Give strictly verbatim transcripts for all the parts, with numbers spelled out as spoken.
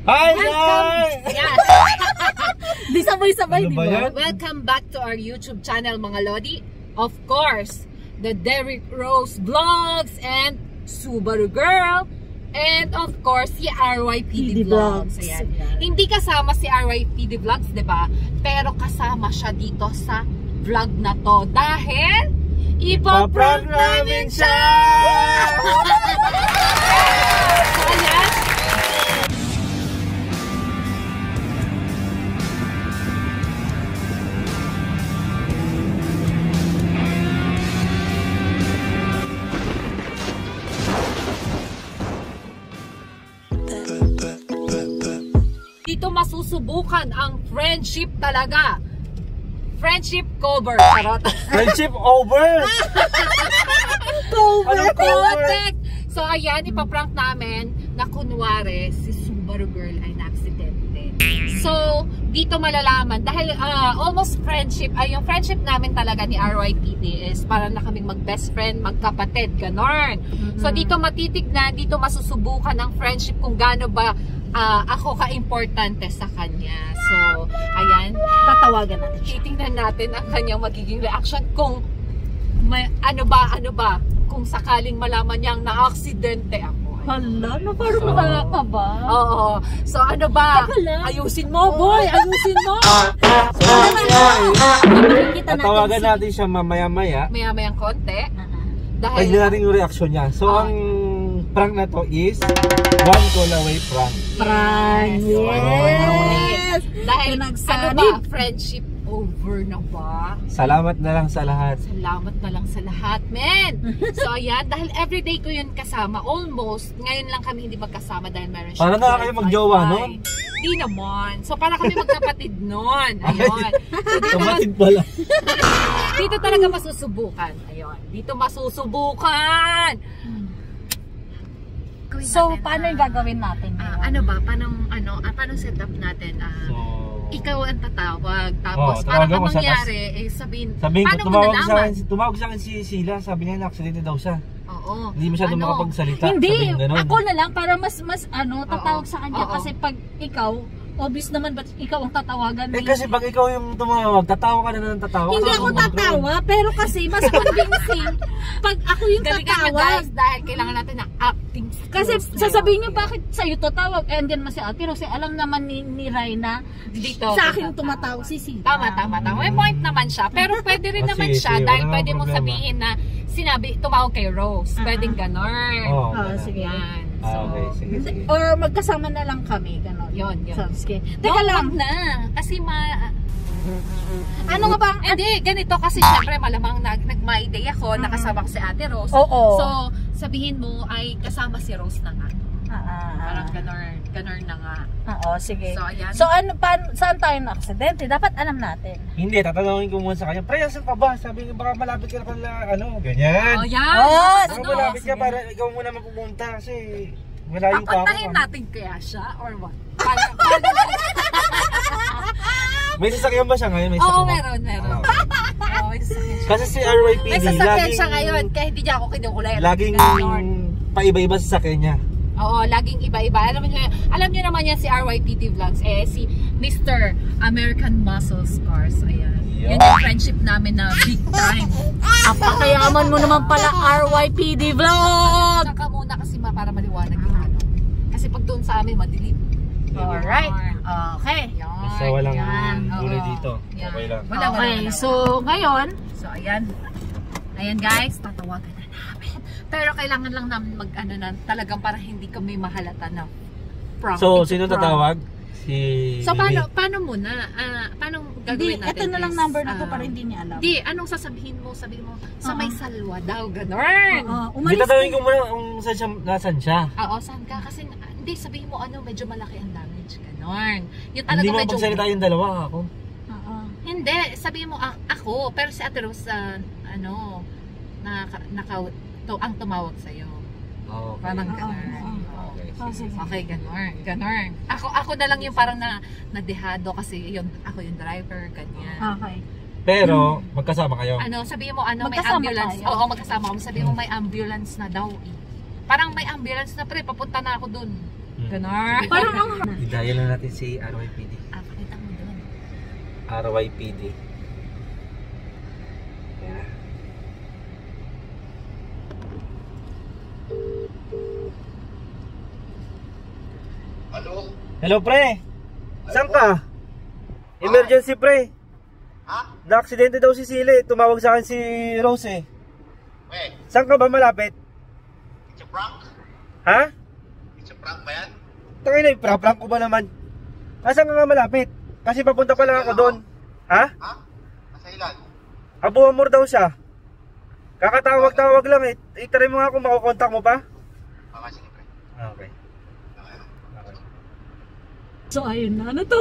Hi guys! Yeah. Di sabay-sabay, Ano di ba ba? yan? Welcome back to our YouTube channel, mga Lodi. Of course, the Derrick Rose Vlogs and Subaru Girl. And of course, si R Y P D Vlogs. Ayan. Hindi kasama si R Y P D Vlogs, di ba? Pero kasama siya dito sa vlog na to. Dahil, ipaprank namin siya! So, ayan. Dito masusubukan ang friendship talaga. Friendship cover. Charot. Friendship over! Cover. Anong cover? So ayan, ipaprank namin na kunwari si Subaru Girl ay na-aksidente. So, dito malalaman dahil uh, almost friendship, ay yung friendship namin talaga ni R Y P D is para na kaming mag-best friend, magkapatid, ganon. Mm-hmm. So dito matitignan, dito masusubukan ang friendship kung gaano ba uh, ako ka-importante sa kanya. So, ayan. Tatawagan natin siya. Titingnan natin ang kanyang magiging reaction kung may, ano ba, ano ba, kung sakaling malaman niyang na-aksidente ako. Hala, na parang so, ka ba? Oo. So ano ba? Ayusin mo, boy! Ayusin mo! So, Kita tatawagan natin, natin siya mamaya-maya. Maya-mayang konti. Dahil Pagdating natin yung reaction niya. So, Oh. ang prank na to is one call away prank. Prank! Yes! Dahil ano Pinagsanib. ba? Friendship over na ba? Salamat na lang sa lahat. Salamat na lang sa lahat, men! So ayan, dahil everyday ko yun kasama, almost, ngayon lang kami hindi magkasama dahil meron siya. Para na kayo magjowa, no? Hindi naman. So para kami magkapatid nun. Ayun. So dito, Kapatid pala. dito talaga masusubukan. Ayun. Dito masusubukan. Gawin So, natin, paano ah, yung gagawin natin? ah, ano ba? Paano, ano, ah, paano setup natin? Ah, So, ikaw ang tatawag. Tapos, Oh, para tawagan ka ko siya, mangyari, eh, sabihin, sabihin ko, paano mo tumawag sa nalaman? akin, tumawag sa akin si Sila, sabi niya na-aksidente daw siya. Oo. Hindi masyadong Ano? makapagsalita. Hindi, sabihin ganun. ako na lang para mas mas ano, tatawag Oo. sa kanya Oo. kasi pag ikaw, obvious naman ba't ikaw ang tatawagan Eh ni- kasi pag ikaw yung tumawag, tatawa ka na ng tatawa. Hindi Kasi ako control. tatawa, pero kasi mas convincing pag ako yung Galingan nyo, tatawag. guys, dahil kailangan natin ng acting skills. Kasi ngayon. sasabihin niyo bakit sa'yo tatawag, and then mas si Ate Rose, alam naman ni, ni Raina, dito sa akin tumatawag si Sita. Tama, tama, tama. May point naman siya. Pero pwede rin Ah, naman sige, siya sige, dahil wala pwede namang mong problema. sabihin na sinabi, tumawag kay Rose. Ah, Pwedeng ah. ganon. Oo, Ah, ganun. sige. Yan. So, Ah, okay, sige, sige. Or magkasama na lang kami, gano'n. Yun, yun. So, sige. Teka Teka lang, na. Kasi ma... ano nga ba? ang- Hindi, ganito kasi syempre malamang nag, nag-my day ako, nakasama ko si Ate Rose. Oo. So, sabihin mo ay kasama si Rose na nga. Ah, ah, Parang ganon, ganon na nga. ah, oo, sige. So, ayan. So, ano, pa, saan tayo na-aksidente? Dapat alam natin. Hindi, tatanungin ko muna sa kanya, pre, asan ka ba? Sabi ko, baka malapit ka na pala, ano, ganyan. Oh, yan. Oh, Baka Ano? malapit ka para ikaw muna mapupunta kasi malayo pa ako. Papuntahin ah. natin kaya siya or what? Paano, paano, May sasakyan ba siya ngayon? May Oo, sasakyan ba? meron, meron. Ah, okay. Oo, may sasakyan siya. Kasi si R Y P D, May sasakyan laging, siya ngayon, kaya hindi niya ako kinukulit. laging Ganon. paiba-iba sa sakyan niya. Oo, laging iba-iba. Alam niyo, alam niyo naman yan si R Y P D Vlogs, eh, si Mister American Muscle Scars. Ayan. Yo. Yan yung friendship namin na big time. Apakayaman mo naman pala R Y P D Vlog! Saka muna kasi ma, para maliwanag yung ano. Kasi pag doon sa amin, madilim. Alright. Okay. Yan. Basta walang yan, gulay oo. dito. Yan. Okay lang. Wala, wala, Okay, wala. so ngayon, So, ayan. Ayan guys, tatawagan na namin. Pero kailangan lang namin mag, ano na, talagang para hindi kami mahalata na prank. So, It's a sino prank. tatawag? Si So, paano, Lily. paano muna? Ah, paano hindi, gagawin natin? ito na lang is, number na to ah, para hindi niya alam. Hindi, anong sasabihin mo? Sabihin mo, sa Oo. may salwa daw, ganon. Oo, Hindi, umalis tatawagin ka. ko muna kung saan siya, nasan siya. Oo, saan ka? Kasi, ah, hindi, sabihin mo, ano, medyo malaki ang damage, ganon. Yung talaga Hindi mo medyo... pagsalita yung dalawa ako. Oo. Hindi, sabihin mo, ah, ako, pero si Ate Rose, ah, ano, naka, naka, to, ang tumawag sa'yo. Oh, Parang Oo, ganon. oo. Okay. Oh, sige. Okay, ganon, ganon. Ako, ako na lang yung parang na, nadehado kasi yun, ako yung driver, ganyan. Okay. Pero, magkasama kayo. Ano, sabihin mo, ano, may Magkasama ambulance. tayo. Oo, magkasama kami. Sabihin mo, may ambulance na daw eh. Parang may ambulance na pre, papunta na ako dun. Hmm. Ganon. Parang ang... Hidayat Dial na natin si R Y P D. Ah, pakita mo doon. R Y P D. Yeah. Hello? Hello pre. Saan ka? Emergency pre. Ha? Na-aksidente daw si Sile. Tumawag sa akin si Rose eh. Wait, Saan ka ba malapit? it's a prank? Ha? It's a prank ba yan? Tangin na, ipra-prank ko ba naman? Nasaan ka nga malapit? Kasi papunta pa lang ako doon. Ha? Ha? Nasa ilan? Abu Amor daw siya. Kakatawag-tawag lang eh. I-try mo nga kung makukontak mo pa. Baka sige pre. Okay. Okay. Okay. So ayun na, ano to?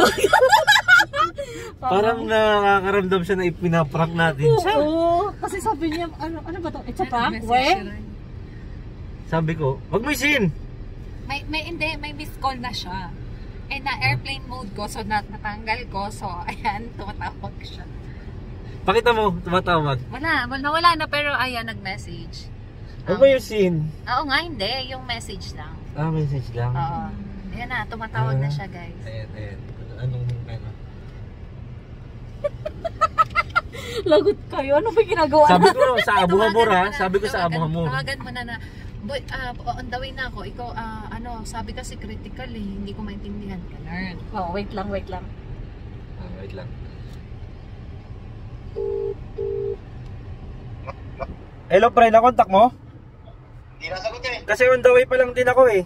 Parang nakakaramdam siya na ipinaprank natin siya. Oo, kasi sabi niya, ano, ano ba to? It's a prank? Message We? siya. Sabi ko, wag mo isin. May, may, hindi, may missed call na siya. Eh, na airplane mode ko, so nat natanggal ko, so ayan, tumatawag siya. Pakita mo, tumatawag. Wala, wala, wala na, pero ayan, nag-message. Wag mo isin. Oo nga, hindi, yung message lang. Ah, message lang. Oo. Ayan na, tumatawag na siya, guys. Ayan, ayan. Anong, ano? Lagot kayo, ano ba ginagawa Sabi na? ko sa Abu Hamur ha. Tawagan mo na, Sabi ko sa Abu tawagan- Hamur. Tawagan mo na na, boy, ah, on the way na ako. Ikaw, ah, ano, sabi kasi critical eh, hindi ko maintindihan. Ganun. Oh, wait lang, wait lang. Ah, wait lang. Hello pre, nakontak mo? Hindi nasagot eh. Kasi on the way pa lang din ako eh.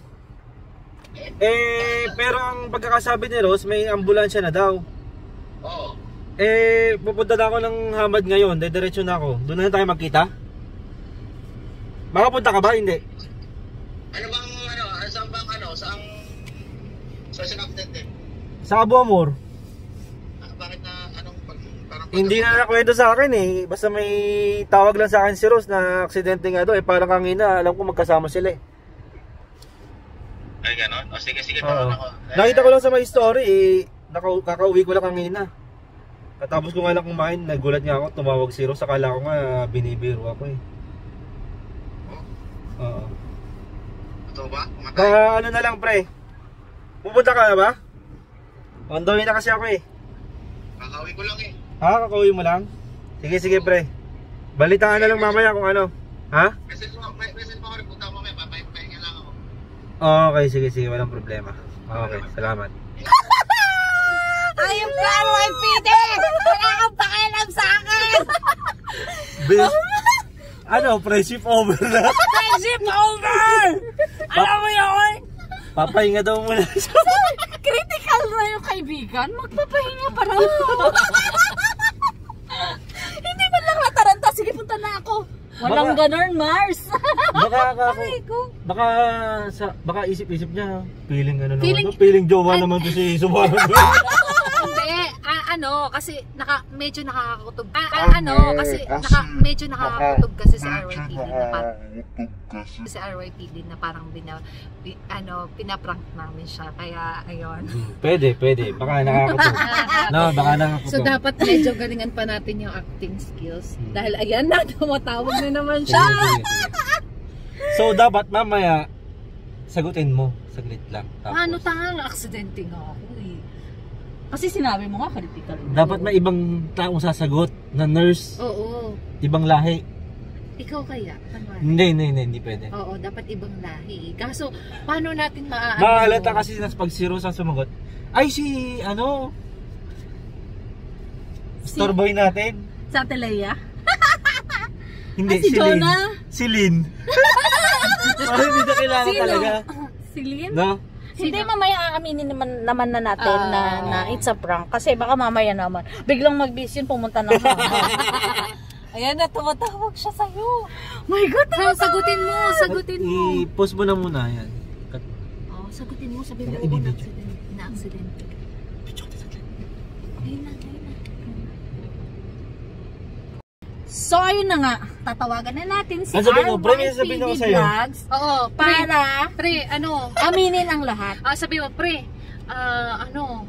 Eh, pero ang pagkakasabi ni Rose, may ambulansya na daw. Oo. Eh, pupunta na ako ng Hamad ngayon, dediretso na ako. Doon na tayo magkita? Makapunta ka ba? Hindi. Ano bang ano? Ano saan bang ano? Saang social accident eh? Sa Abu Amor. Ah, bakit na anong pag parang Hindi na nakwento sa akin eh. Basta may tawag lang sa akin si Rose na aksidente nga daw eh. Parang kanina, alam ko magkasama sila eh. Ay ganon? O sige sige Oo. tawag ako. Nakita ko lang sa my story eh. Naka- kakauwi ko lang kanina. Katapos ko nga lang kumain, nagulat nga ako, tumawag si Rose. Akala ko nga binibiro ako eh. Oo. Totoo ba? Kumatay? Kaya ano na lang pre. Pupunta ka na ba? On the way na kasi ako eh. Kakawin ko lang eh. Ha? Kakauwi mo lang? Sige sige pre. Balitaan na lang mamaya kung ano. Ha? Message mo, may- message mo ako rin. Punta ako mamaya. Papahinga lang ako. Okay, sige sige, walang problema. Okay, salamat. Ayun ka, R Y P D! Wala kang pakialam sa akin! Best, ano, friendship over na. Friendship over! Alam mo yun? Papahinga daw muna siya. Critical na yung kaibigan, magpapahinga pa raw. Hindi man lang nataranta, sige punta na ako. Walang Baka- ganon, Mars. Baka, baka, Ay, ko. baka, sa, baka isip-isip niya, feeling ano naman Feeling- to, feeling jowa naman to si Subaru. Hindi, ah, ano, kasi naka, medyo nakakakutog. Ah, ah, ano, kasi naka, medyo nakakakutog kasi si R Y P D na parang si R Y P D na parang bina, bi, ano, pinaprank namin siya. Kaya, ayun. Pwede, pwede. Baka nakakatulog. No, baka nakakatulog. So, dapat medyo galingan pa natin yung acting skills. Hmm. Dahil, ayan na, tumatawag na naman Sige, siya. sige, sige. So, dapat mamaya, sagutin mo. Saglit lang. Tapos, Ano tanga, aksidente nga ako eh. Kasi sinabi mo nga, critical. dapat may ibang taong sasagot na nurse, Oo. ibang lahi. Ikaw kaya? Ano? Hindi, hindi, hindi, hindi pwede. Oo, dapat ibang lahi. Kaso, paano natin maaano? Mahalata kasi nas pag si Rose ang sumagot. Ay, si, ano, Si- store boy natin. Sa Atalaya? Hindi, Ah, si Lynn. Jonah? Si Lynn. Parang hindi na kailangan Sino? talaga. Si Lynn? No? Hindi, mamaya aaminin naman, naman na natin Ah. na, na it's a prank. Kasi baka mamaya naman, biglang mag-bis yun, pumunta na ako. Ayan na, tumatawag siya sa'yo. My God! Ha, sagutin mo, sagutin mo. I-post mo na muna yan. Kat- Oh, sagutin mo, sabi mo, Teka, oo, ibibidyo. na-accident. Na-accident. Ayun na, ayun na. So, ayun na nga, tatawagan na natin si Ano sabihin mo? Pre, may R Y P sabihin D ako sa'yo. Vlogs Oo, pre, para pre, ano, aminin ang lahat. ah, sabi mo, pre, ah, ano,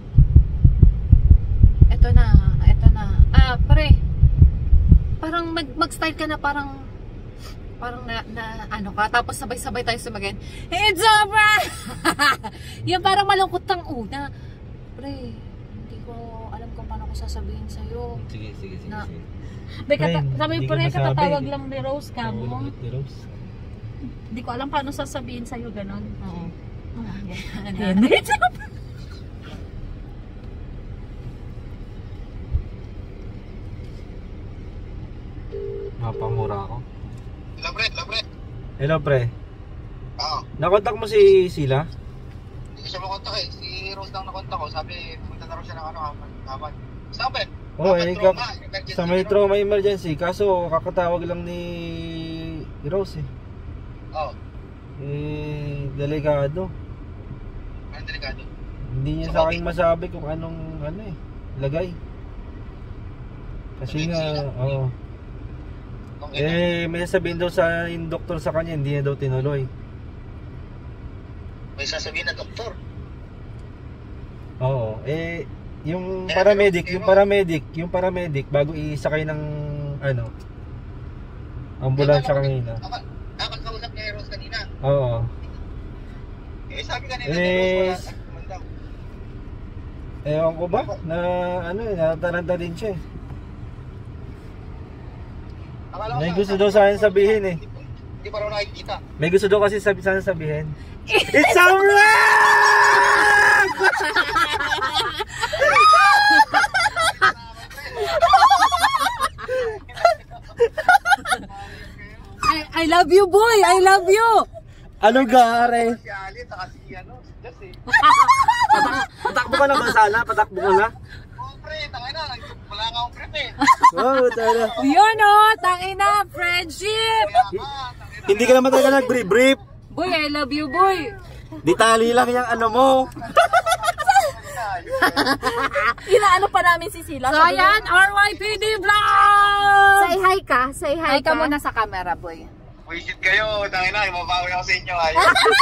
eto na, eto na, ah, pre, parang mag, mag-style ka na parang, parang na, na ano ka, tapos sabay-sabay tayo sumagin, it's over! Yung parang malungkot kang una, Pre, hindi ko alam kung paano ko sasabihin sa'yo. Sige, sige, sige. Na- sige. Be, kata, Friend, sabi hindi po ko rin, masabi. katatawag lang ni Rose ka Tawag mo. ulit ni Rose. Hindi ko alam paano sasabihin sa'yo, ganon. Oo. Oh, yan. Ayan. Mapamura ako. Hello, pre. Hello, pre. Hello, pre. Oo. Nakontak mo si Sila? Hindi ko siya makontak eh. Si Rose lang nakontak ko. Sabi, pumunta na rin siya ng ano, kapan. Saan ba? Oo, eh, Trauma, ka- emergency sa may room. trauma emergency. Kaso, kakatawag lang ni Rose eh. Oo. Eh, delikado. Ang delikado. Hindi niya So, sa akin okay. masabi kung anong, ano eh, lagay. Kasi nga, oo. Kung ina. Eh, may sabihin daw sa yung doktor sa kanya, hindi niya daw tinuloy. May sasabihin na doktor. Oo. Eh, yung Eh, paramedic, pero- yung paramedic, yung paramedic, bago isakay ng, ano, ambulansya kanina. Ako, nakakausap ni Rose kanina. Oo. Eh, sabi kanina Eh, ni Rose, wala. Kumandam. Ewan ko ba, na, ano eh, nataranta din siya eh. Akala ko May sa- gusto daw sa akin sabihin eh. Hindi pa- Hindi pa raw nakikita. May gusto daw kasi sabi, sana sabihin. It's a wrap! I, I love you, boy! I love you! Ano gare? Si Ali, saka si ano, si Jess eh. Patakbo ka na ba sana? Patakbo ka na? Oh, pre, tangay na. Wala ka akong prep eh. Oo, talaga. Yun o, tangina, friendship! Kaya ka, tangay na. Hindi ka naman talaga nag-brief. Boy, I love you, boy! Di tali lang yung ano mo. Inaano pa namin si Sila. So ayan, R Y P D Vlog! Say hi ka, say hi, Hi ka muna sa camera, boy. Wisit kayo, tangay na. Imabawi ako sa inyo. Ay.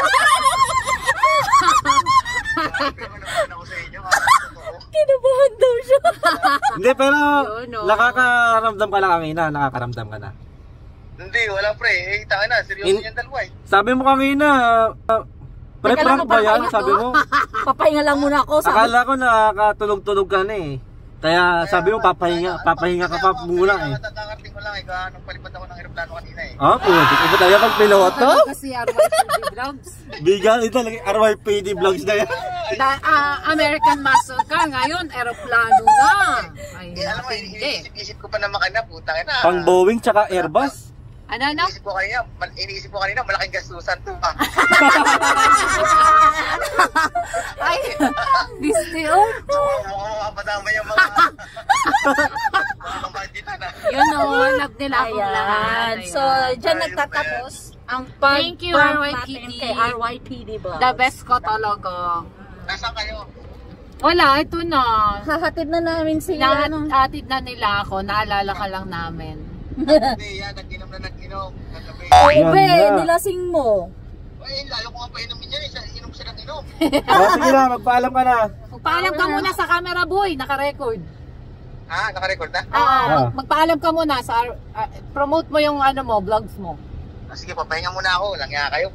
Imabawi ako sa inyo. Kinabahan daw siya. Hindi, pero Yun, oh. nakakaramdam ka lang kanina. Nakakaramdam ka na. Hindi, wala pre. Eh, tangay na. Seryoso In- yan dalawa eh. Sabi mo kanina, uh, pre-prank ba yan? Sabi mo. Papahinga lang muna ako. Sabi. Akala ko nakakatulog-tulog ka na eh. Kaya sabi mo papahinga, papahinga ka pa muna eh. Matatangarating ko lang eh. Kaya nung palipad ako ng aeroplano kanina eh. Ah, pwede. Iba tayo pag piloto? Kasi R Y P D Vlogs. Bigal, ito lang R Y P D vlogs na yan. Da, ah, American muscle ka, ngayon, aeroplano na. Ay, Eh, alam mo, hindi. iniisip-isip ko pa na makina. Putang ina. Pang Boeing tsaka Airbus. Ano, ano? Iniisip ko kanina, mal- iniisip ko kanina, malaking gastusan to ah. Ay, Disney, oh. Mukhang makapadama yung mga mga budgetan ah. Yun o, love nila akong lahat. Ayan. So, dyan nagtatapos ang Thank you, pag-prank R Y P D. natin kay R Y P D Vlogs. The best ko talaga. Nasaan kayo? Wala, ito na. Hahatid na namin sila. Ano? Nahatid na nila ako, naalala ka lang namin. Hindi, yan, nag-inom na nag-inom. Kagabi. Oh, Yan be, na. nilasing mo. Ay, lalo ko nga pa inumin yan eh. Siya- Inom siya ng inom. Ah, sige na, magpaalam ka na. Magpaalam ka muna sa camera, boy. Naka-record. Ah, naka-record na? Ah, Ah. mag- magpaalam ka muna sa ah, promote mo yung ano mo, vlogs mo. Ah, sige, papahinga muna ako. Langya kayo.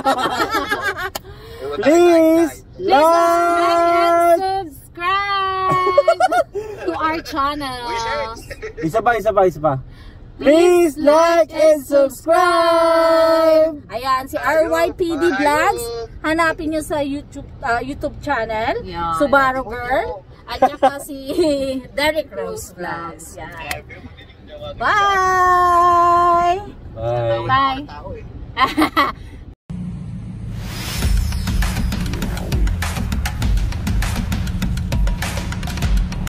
Please, Like and like! subscribe to our channel. Isa pa, isa pa, isa pa. Please like and subscribe! Ayan, si R Y P D Vlogs. Hanapin nyo sa YouTube ah, YouTube channel. Yan. Subaru Girl. At saka si Derek Rose Vlogs. Yan. Bye! Bye. Bye. Tao eh.